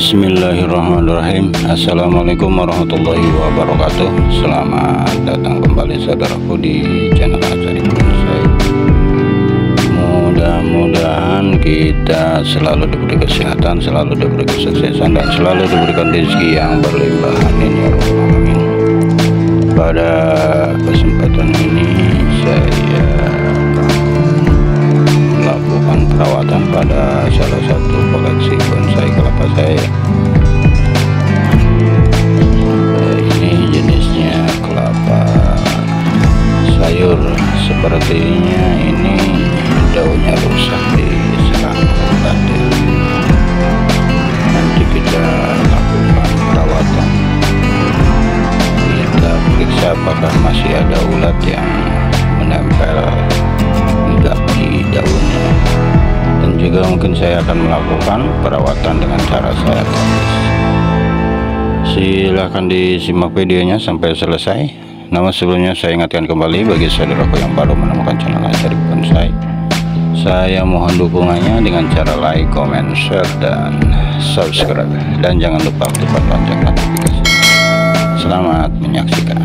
Bismillahirrahmanirrahim. Assalamualaikum warahmatullahi wabarakatuh. Selamat datang kembali saudaraku di channel Azari Bonsai. Mudah-mudahan kita selalu diberi kesehatan, selalu diberi kesuksesan, dan selalu diberikan rezeki yang berlimpah. Amin ya rabbal alamin. Pada kesempatan ini saya melakukan perawatan pada salah satu koleksi bonsai kelapa saya. Ini jenisnya kelapa sayur. Sepertinya ini daunnya rusak diserang ulat. Nanti kita lakukan perawatan, kita periksa apakah masih ada ulat yang menempel enggak di daunnya, dan juga mungkin saya akan melakukan perawatan dengan cara saya tapis. Silahkan disimak videonya sampai selesai. Namun sebelumnya saya ingatkan kembali bagi saudaraku yang baru menemukan channel Azari Bonsai, saya mohon dukungannya dengan cara like, comment, share, dan subscribe, dan jangan lupa aktifkan lonceng notifikasi. Selamat menyaksikan.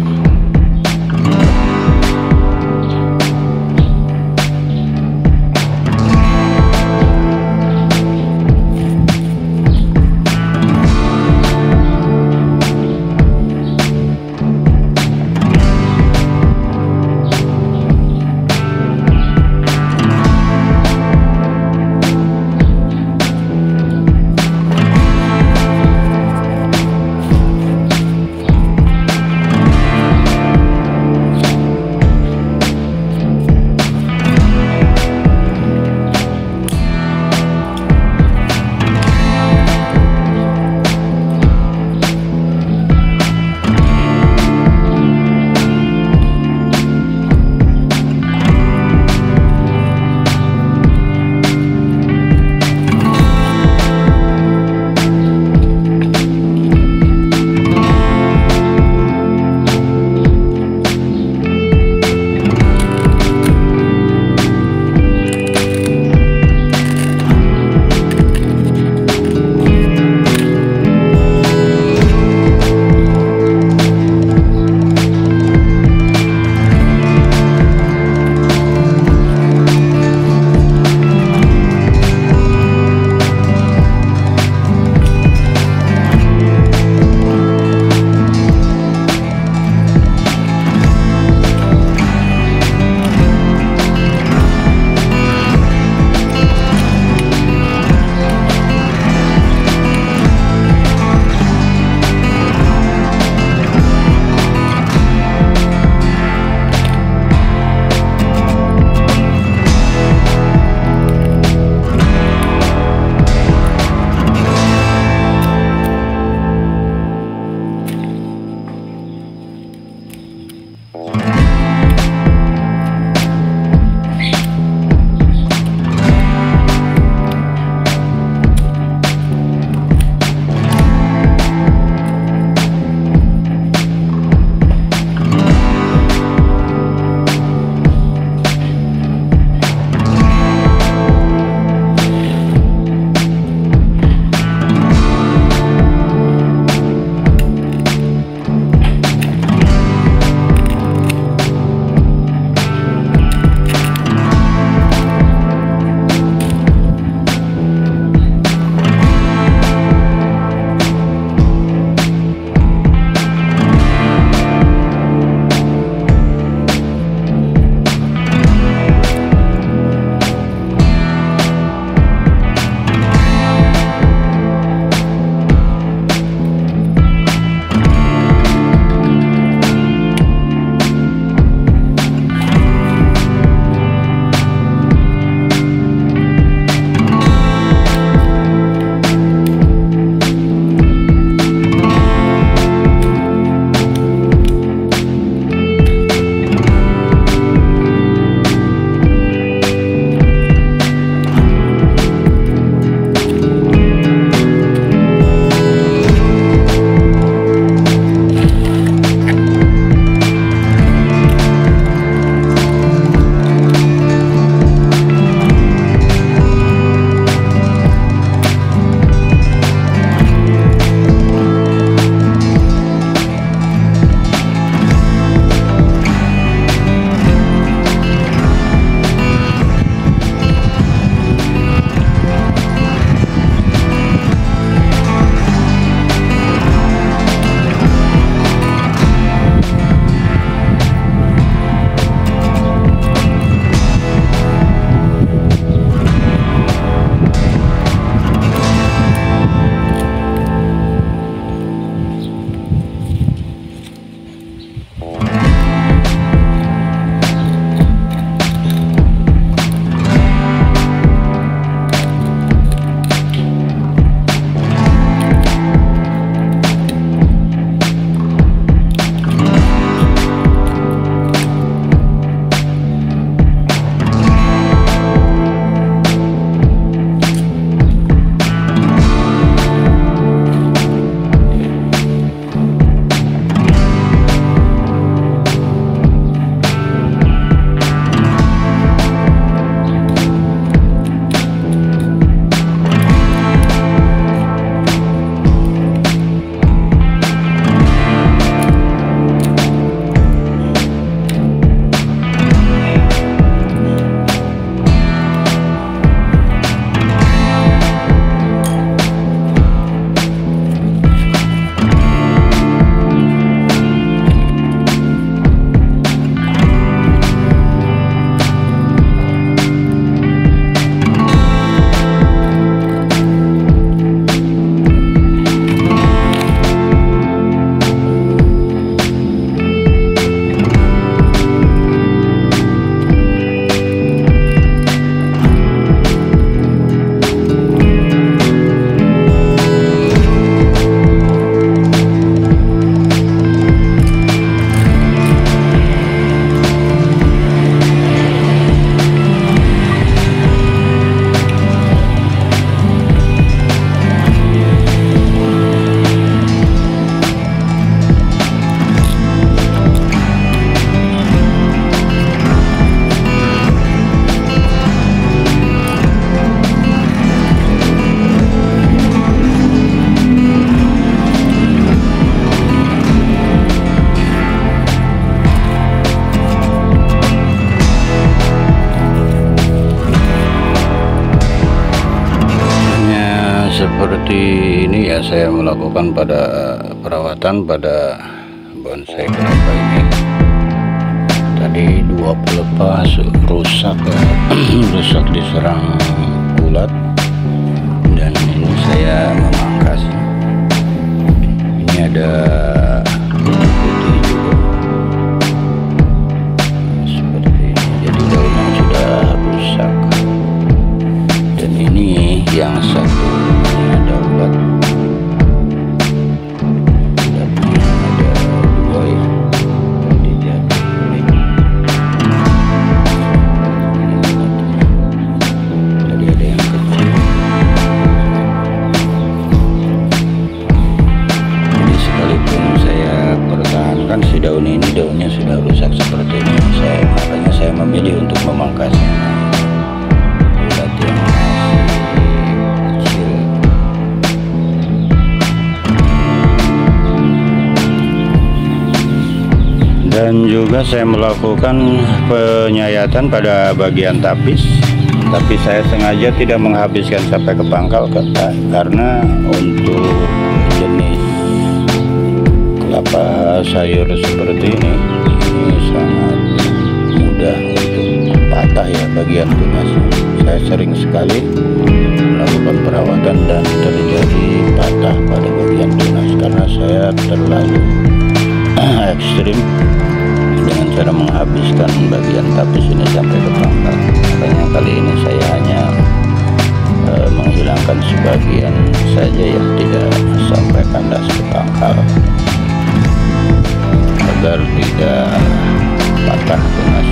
seperti ini ya saya melakukan pada perawatan pada bonsai kelapa ini. Tadi 2 pelepah rusak ya. Rusak diserang ulat, dan ini saya memangkas. Ini ada putih juga seperti ini, jadi daunnya sudah rusak. Dan ini yang satu ada ulat, ulatnya ada 2 ya. Si daun ini daunnya sudah rusak seperti ini, makanya saya memilih untuk memangkasnya. Ulat yang masih kecil. Dan juga saya melakukan penyayatan pada bagian tapis, tapi saya sengaja tidak menghabiskan sampai ke pangkal karena untuk jenis kelapa sayur seperti ini sangat mudah untuk patah ya bagian tunasnya. Saya sering sekali melakukan perawatan dan terjadi patah pada bagian tunas karena saya terlalu ekstrim dengan cara menghabiskan bagian tapis ini sampai ke pangkal. Makanya kali ini saya hanya menghilangkan sebagian saja ya, tidak sampai kandas ke pangkal, agar tidak patah tunas.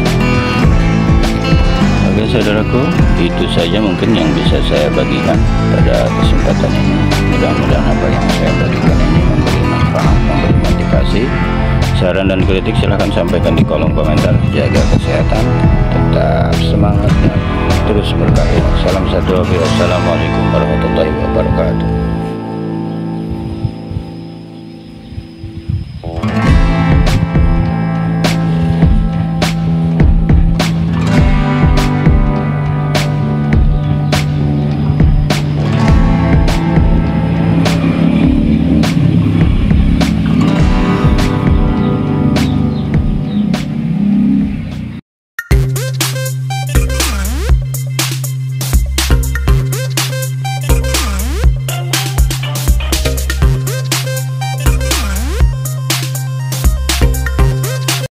Oke saudaraku, itu saja mungkin yang bisa saya bagikan pada kesempatan ini. Mudah-mudahan apa yang saya bagikan ini memberi manfaat, memberi motivasi. Saran dan kritik silahkan sampaikan di kolom komentar. Jaga kesehatan, tetap semangat dan terus berkarya. Salam satu, assalamualaikum warahmatullahi wabarakatuh.